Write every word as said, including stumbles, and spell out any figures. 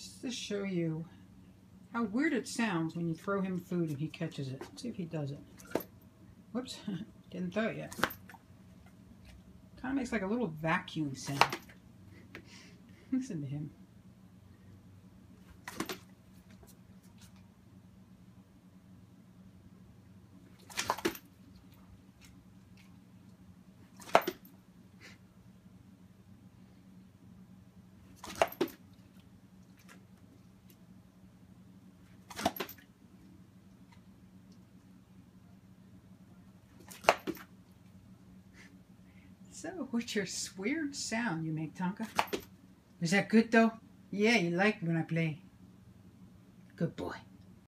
Just to show you how weird it sounds when you throw him food and he catches it. Let's see if he does it. Whoops, didn't throw it yet. Kind of makes like a little vacuum sound. Listen to him. So, what's your weird sound you make, Tonka? Is that good though? Yeah, you like when I play. Good boy.